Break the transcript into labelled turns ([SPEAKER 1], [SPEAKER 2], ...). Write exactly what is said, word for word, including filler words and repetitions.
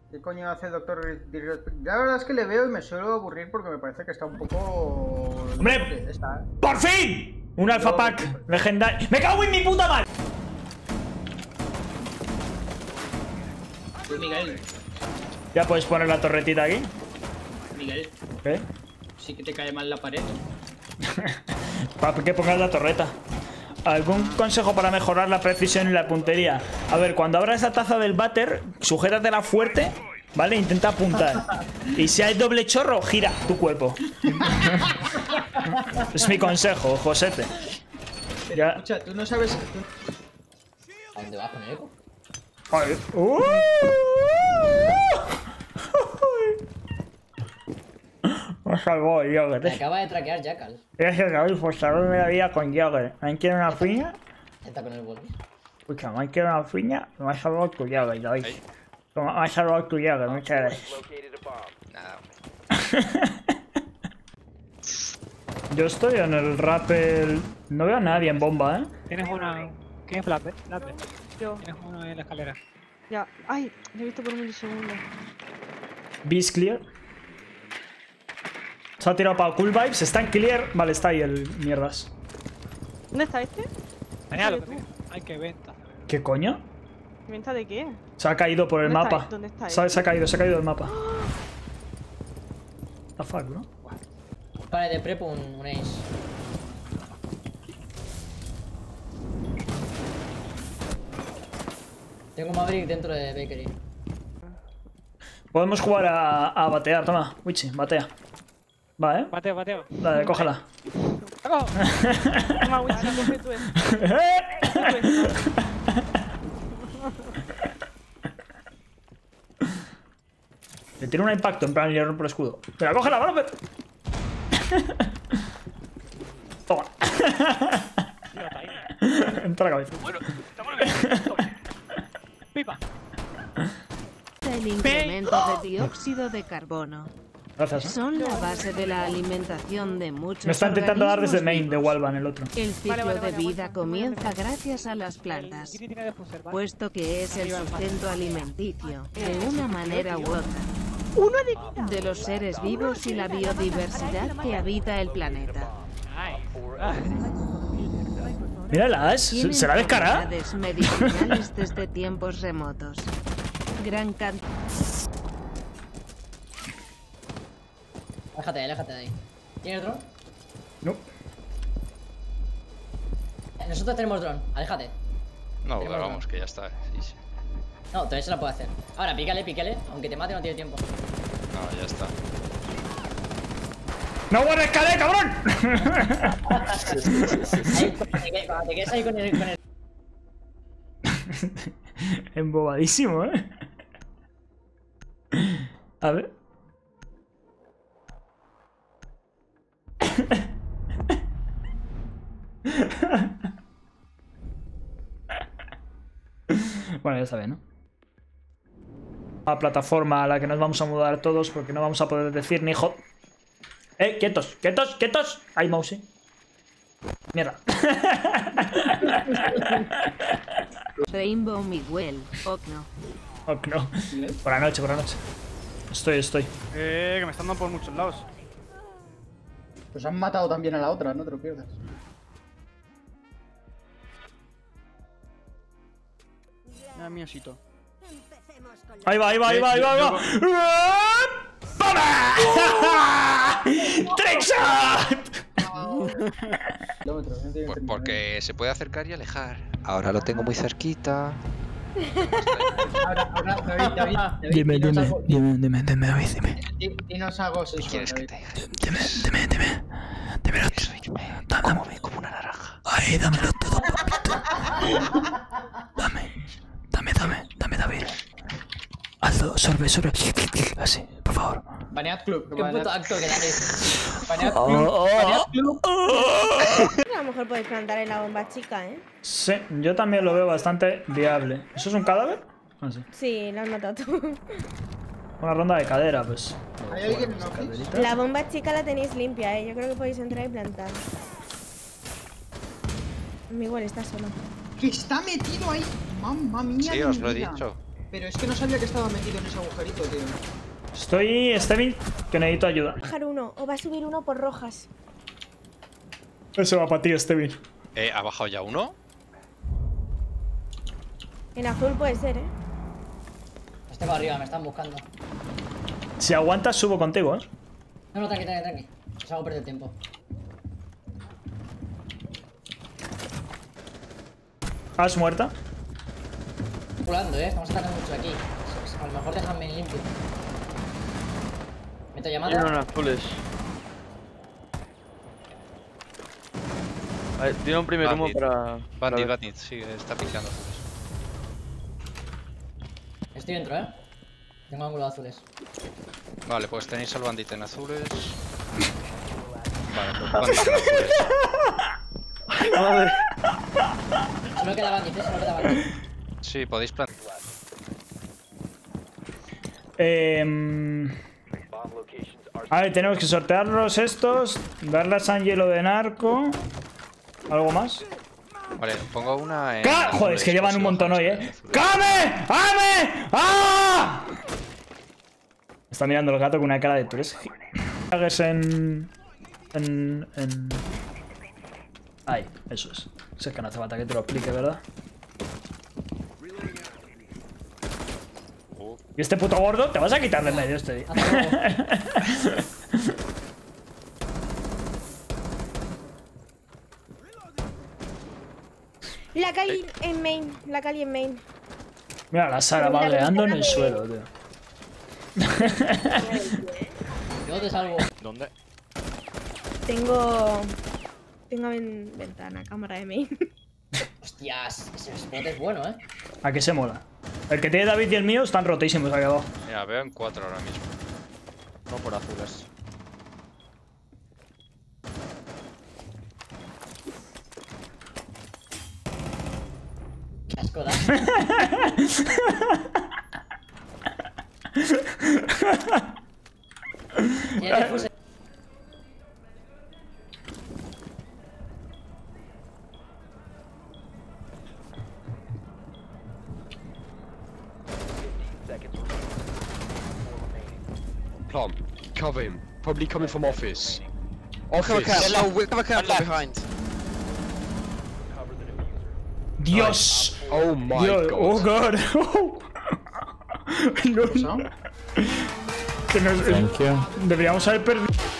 [SPEAKER 1] ¿Qué coño hace el doctor? La verdad es que le veo y me suelo aburrir porque me parece que está un poco...
[SPEAKER 2] ¡Hombre!
[SPEAKER 1] Está...
[SPEAKER 2] ¡Por fin! Un alfa pack legendario. ¡Me cago en mi puta madre!
[SPEAKER 3] Uy, Miguel.
[SPEAKER 2] Ya puedes poner la torretita aquí.
[SPEAKER 3] Miguel.
[SPEAKER 2] ¿Qué?
[SPEAKER 3] Sí que te cae mal la pared.
[SPEAKER 2] Para que pongas la torreta. ¿Algún consejo para mejorar la precisión y la puntería? A ver, cuando abras esa taza del váter, sujétatela fuerte, ¿vale? Intenta apuntar. Y si hay doble chorro, gira tu cuerpo. Es mi consejo, Josete.
[SPEAKER 3] Pero,
[SPEAKER 2] Ya.
[SPEAKER 3] escucha, tú no sabes... Tú...
[SPEAKER 4] ¿A dónde vas con el eco?
[SPEAKER 2] Ay. Uh, Me salvó el
[SPEAKER 4] Me
[SPEAKER 2] Jogger.
[SPEAKER 4] acaba de traquear Jackal.
[SPEAKER 2] Gracias, David, por salvarme la vida con Jogger. ¿Me quiere una piña?
[SPEAKER 4] Está con el boli.
[SPEAKER 2] Escucha, me quiere una piña. Me ha salvado tu Jogger, David. Me ha salvado tu Jogger, muchas gracias.
[SPEAKER 5] Nada.
[SPEAKER 2] Yo estoy en el rappel. No veo a nadie en bomba, ¿eh?
[SPEAKER 6] Tienes uno. ¿Quién es Flape? Flape.
[SPEAKER 7] Yo.
[SPEAKER 6] Tienes uno en la escalera.
[SPEAKER 7] Ya. Ay, lo he visto por un milisegundo.
[SPEAKER 2] Beast clear. Se ha tirado para Cool Vibes. Está en clear. Vale, está ahí el mierdas.
[SPEAKER 7] ¿Dónde está este?
[SPEAKER 6] Genial, lo
[SPEAKER 7] ¿Dónde
[SPEAKER 6] que tengo. Ay, qué venta.
[SPEAKER 2] ¿Qué coño?
[SPEAKER 7] ¿Venta de qué?
[SPEAKER 2] Se ha caído por el
[SPEAKER 7] ¿Dónde está
[SPEAKER 2] mapa.
[SPEAKER 7] él? ¿Dónde está
[SPEAKER 2] Se ha,
[SPEAKER 7] él?
[SPEAKER 2] se ha caído, se ha caído del mapa. La fuck, ¿no?
[SPEAKER 4] Vale, de prepo un, un ace. Tengo un Maverick dentro de Bakery.
[SPEAKER 2] Podemos jugar a, a batear. Toma, Wichi, batea. Va, ¿eh?
[SPEAKER 6] Bateo, bateo.
[SPEAKER 2] Dale, cógela.
[SPEAKER 6] ¡Vamos!
[SPEAKER 7] Toma, Wichi, coge tú esto.
[SPEAKER 2] Le tiro un impacto, en plan, le rompo el escudo. Mira, cógela, vamos. Toma. Entra la cabeza.
[SPEAKER 6] Bueno, estamos bien. Pipa.
[SPEAKER 8] El incremento de dióxido de carbono
[SPEAKER 2] Gracias, ¿eh?
[SPEAKER 8] son la base de la alimentación de muchos
[SPEAKER 2] Me está intentando dar desde main
[SPEAKER 8] organismos
[SPEAKER 2] de
[SPEAKER 8] vivos.
[SPEAKER 2] Walvan el otro.
[SPEAKER 8] El ciclo
[SPEAKER 7] Vale, vale,
[SPEAKER 8] de
[SPEAKER 7] vale,
[SPEAKER 8] vida
[SPEAKER 7] aguanta.
[SPEAKER 8] comienza gracias a las plantas,
[SPEAKER 6] Tiene tiene de fuser, ¿vale?
[SPEAKER 8] puesto que es el sustento alimenticio, de una manera u otra,
[SPEAKER 7] ¡Uno de vida!
[SPEAKER 8] de los seres vivos y la biodiversidad que habita el planeta.
[SPEAKER 6] Ay. Ay.
[SPEAKER 2] Mírala, ¿es?
[SPEAKER 8] Tienen
[SPEAKER 2] ¿Será descarada?
[SPEAKER 8] propiedades medicinales desde tiempos remotos. Gran cantidad.
[SPEAKER 4] Aléjate, aléjate de ahí. ¿Tienes dron?
[SPEAKER 2] No.
[SPEAKER 4] Nosotros tenemos dron, aléjate.
[SPEAKER 5] No,
[SPEAKER 4] Tenemos
[SPEAKER 5] vamos, que ya está. Sí, sí.
[SPEAKER 4] No, todavía se la puede hacer. Ahora, pícale, pícale. Aunque te mate, no tiene tiempo.
[SPEAKER 5] No, ya está.
[SPEAKER 2] ¡No guardes escalé, cabrón!
[SPEAKER 4] Ahí, cuando te, cuando te quedes ahí con el, con el...
[SPEAKER 2] Embobadísimo, ¿eh? A ver. Bueno, ya sabes, ¿no? La plataforma a la que nos vamos a mudar todos porque no vamos a poder decir ni jo... ¡Eh! ¡Quietos! ¡Quietos! ¡Quietos! ¡Ay, mouse! ¡Mierda!
[SPEAKER 8] Rainbow Miguel, Ocno.
[SPEAKER 2] Oh, no. Por la noche, por la noche. Estoy, estoy.
[SPEAKER 9] Eh, que me están dando por muchos lados.
[SPEAKER 1] Pues han matado también a la otra, no te lo pierdas.
[SPEAKER 9] Ah, miosito.
[SPEAKER 2] Ahí va, ahí va, ahí va, ahí va, ahí va. ¡Toma! ¡Trickshot!
[SPEAKER 1] Kilómetros, no tiene
[SPEAKER 5] Pues
[SPEAKER 1] sentido.
[SPEAKER 5] porque se puede acercar y alejar. Ahora lo tengo muy cerquita.
[SPEAKER 1] Ahora, ahora, David, David, David,
[SPEAKER 2] Dime,
[SPEAKER 1] dinos
[SPEAKER 2] dime,
[SPEAKER 1] algo-
[SPEAKER 2] dime, dime, dime, David, dime.
[SPEAKER 1] di- Dinos algo
[SPEAKER 5] ¿Qué
[SPEAKER 1] sexual,
[SPEAKER 5] quieres que
[SPEAKER 1] David.
[SPEAKER 5] te diga?
[SPEAKER 2] Dime, dime, dime. Dímelo
[SPEAKER 5] Que soy
[SPEAKER 2] Dame.
[SPEAKER 5] como, como una naranja.
[SPEAKER 2] Ay, dámelo todo. Dame, dame, dame, dame, David. Hazlo, sorbe, sorbe. Así, por favor.
[SPEAKER 1] Banead Club.
[SPEAKER 4] Qué
[SPEAKER 1] banead-
[SPEAKER 4] puto acto que dais.
[SPEAKER 1] Banead
[SPEAKER 2] Oh,
[SPEAKER 1] Club.
[SPEAKER 2] oh,
[SPEAKER 1] Banead Club.
[SPEAKER 7] A lo mejor podéis plantar en la bomba chica, ¿eh?
[SPEAKER 2] Sí, yo también lo veo bastante viable. ¿Eso es un cadáver? Ah, sí.
[SPEAKER 7] Sí, la has matado tú.
[SPEAKER 2] Una ronda de cadera, pues.
[SPEAKER 1] ¿Hay alguien en
[SPEAKER 2] Las
[SPEAKER 1] office?
[SPEAKER 2] caderitas.
[SPEAKER 7] La bomba chica la tenéis limpia, ¿eh? Yo creo que podéis entrar y plantar. Miguel está solo.
[SPEAKER 1] Que está metido ahí. Mamma mía.
[SPEAKER 5] Sí,
[SPEAKER 1] de
[SPEAKER 5] os
[SPEAKER 1] mi
[SPEAKER 5] lo he
[SPEAKER 1] vida.
[SPEAKER 5] dicho.
[SPEAKER 3] Pero es que no sabía que estaba metido en ese agujerito, tío.
[SPEAKER 2] Estoy, Stevie, que necesito ayuda.
[SPEAKER 7] Bajar uno, o va a subir uno por rojas.
[SPEAKER 2] Eso va para ti, Stevie.
[SPEAKER 10] Eh, ¿ha bajado ya uno?
[SPEAKER 7] En azul puede ser, ¿eh?
[SPEAKER 4] Este va arriba, me están buscando.
[SPEAKER 2] Si aguantas, subo contigo, ¿eh?
[SPEAKER 4] No, no, tranqui, tranqui, tranqui. Os hago perder tiempo.
[SPEAKER 2] ¿Has muerta?
[SPEAKER 4] Pulando, eh. Estamos atacando mucho aquí. A lo mejor déjame limpio. Meto llamada.
[SPEAKER 11] Tiene unos azules. A ver, tiene un primer humo
[SPEAKER 10] Bandit.
[SPEAKER 11] para.
[SPEAKER 10] Bandit,
[SPEAKER 11] para-
[SPEAKER 10] Bandit, sí, está picando.
[SPEAKER 4] Estoy dentro, eh. Tengo ángulo de azules.
[SPEAKER 10] Vale, pues tenéis al Bandit en azules. Vale, pues Bandit en azules.
[SPEAKER 11] Madre.
[SPEAKER 4] Solo queda bandit, eh. Solo queda bandit.
[SPEAKER 10] Sí, podéis plantar.
[SPEAKER 2] Eh, a ver, tenemos que sortearlos estos. Darles a hielo de narco. ¿Algo más?
[SPEAKER 10] Vale, pongo una en.
[SPEAKER 2] ¡Ca! Joder, es que llevan un montón hoy, eh. ¡Came! ¡Ame! ¡Ah! Está mirando el gato con una cara de tú eres. Hagas en. En. En. Ahí, eso es. Si es que no hace falta que te lo explique, ¿verdad? ¿Y este puto gordo? ¿Te vas a quitar de en medio este?
[SPEAKER 7] La Cali en main, la Cali en main.
[SPEAKER 2] Mira, la Sara vagueando en el suelo, tío.
[SPEAKER 4] Yo te salvo.
[SPEAKER 10] ¿Dónde?
[SPEAKER 7] Tengo... Tengo en ventana, cámara de main.
[SPEAKER 4] Hostias, ese spot es bueno, eh.
[SPEAKER 2] ¿A qué se mola? El que tiene David y el mío están rotísimos aquí abajo.
[SPEAKER 10] Mira, veo en cuatro ahora mismo.
[SPEAKER 11] No por azules.
[SPEAKER 4] Qué asco da. Tiene defuse.
[SPEAKER 12] Plum, cover him. Probably coming from office.
[SPEAKER 5] Cover
[SPEAKER 12] Office.
[SPEAKER 5] cap, cover cap behind.
[SPEAKER 2] Dios.
[SPEAKER 12] Oh my
[SPEAKER 2] Dios.
[SPEAKER 12] god.
[SPEAKER 2] Oh god. No. Que nos-
[SPEAKER 1] Thank you.
[SPEAKER 2] Deberíamos haber perdido.